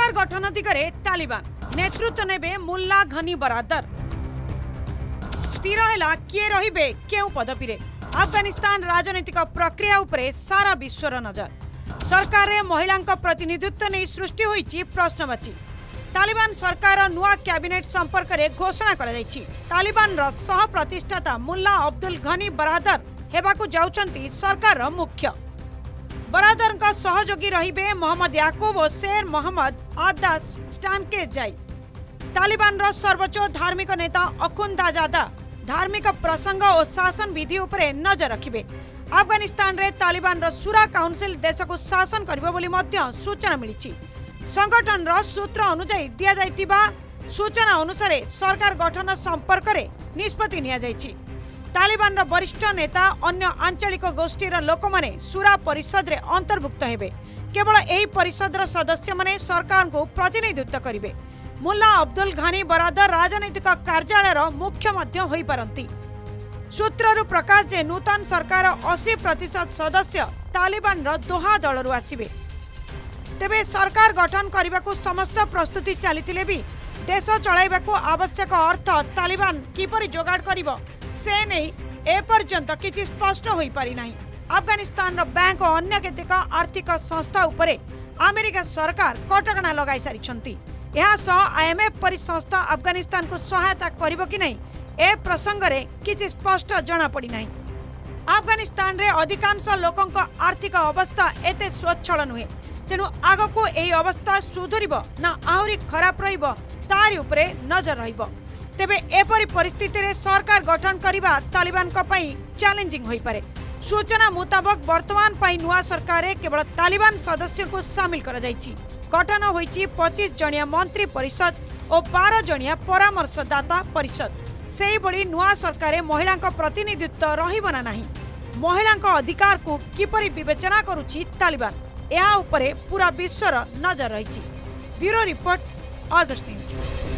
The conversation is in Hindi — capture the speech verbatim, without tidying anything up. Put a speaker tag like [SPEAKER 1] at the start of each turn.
[SPEAKER 1] सरकार गठन दिगरे तालिबान नेतृत्व नेबे मुल्ला घनी बरादर। स्थिर है किए रहिबे केउ पदवी रे। अफगानिस्तान राजनीतिक प्रक्रिया उपरे सारा विश्वर नजर। सरकार रे महिलांका प्रतिनिधित्व नहीं सृष्टि होईची प्रश्नवाची। तालिबान सरकार नुआ कैबिनेट संपर्क में घोषणा करा जायछि। तालिबान रो सह प्रतिष्ठाता मुल्ला अब्दुल घनी बरादर हेबाकू जाउछंती सरकार रो मुख्य। बरादर का सहयोगी रहिबे मोहम्मद याकूब और शेर मोहम्मद आदास स्टानके जाई। तालिबान रो सर्वोच्च धार्मिक नेता अखुंदाजादा धार्मिक प्रसंग और शासन विधि उपरे नजर रखिबे। अफगानिस्तान रे तालिबान रो सूरा काउंसिल देश को शासन करिबो बोली मध्य सूचना मिलिछि। संगठन रो सूत्र अनुसार दिया जाइतिबा सूचना अनुसार सरकार गठन संपर्क रे निष्पत्ति निया जाइछि। तालिबान रो वरिष्ठ नेता अन्य आंचलिक गोष्ठीर लोक माने सूरा परिषद रे अंतर्भुक्त हेबे। केवल एही परिषद रो सदस्य माने सरकार को प्रतिनिधित्व करिवे। मुल्ला अब्दुल घनी बरादर राजनीतिक कार्यालय रो मुख्य मध्य होई पारंती। सूत्ररु प्रकाश जे नूतन सरकार अस्सी प्रतिशत सदस्य तालिबान रो दोहा दलरु आसिबे। तेबे सरकार गठन करने समस्त प्रस्तुति चली भी देश चलाइबाकू आवश्यक अर्थ तालिबान किपरि जोगाड़ करिबो से नहीं एपर्यंत किछि स्पष्ट होई पारि नाही। अफगानिस्तान रो बैंक और अन्य केतेक आर्थिक संस्था उपरे अमेरिका सरकार कटकणा लगाई सारिछंती। यह सह आईएमएफ परि संस्था अफगानिस्तान को सहायता करिबो कि नहीं ए प्रसंग रे किछि स्पष्ट जना पड़ी नाही। अफगानिस्तान रे अधिकांश लोकंक आर्थिक अवस्था एते स्वच्छल नुहे। तेणु आगको एही अवस्था सुधरिब ना आहुरी खराब रहिब तारि उपरे नजर रहिब। तेबे एपरि परिस्थिति रे सरकार गठन करिबा तालिबान को पई चैलेंजिंग होई पारे। सूचना मुताबक वर्तमान पई नुआ सरकार रे केवल तालिबान सदस्य को शामिल करा जायछि। गठन होईछि पच्चीस जणिया मंत्री परिषद और बारह जणिया परामर्शदाता परिषद। सेही बळी नुआ सरकार रे महिला प्रतिनिधित्व रहिब ना नाही। महिला अधिकार को किपरि विवेचना करुछि तालिबान यह उपरे पूरा विश्वर नजर रही। Bureau report, Argus news.